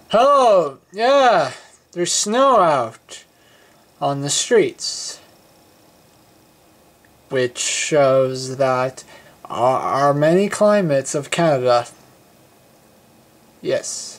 Oh, yeah, there's snow out on the streets, which shows that are many climates of Canada. Yes.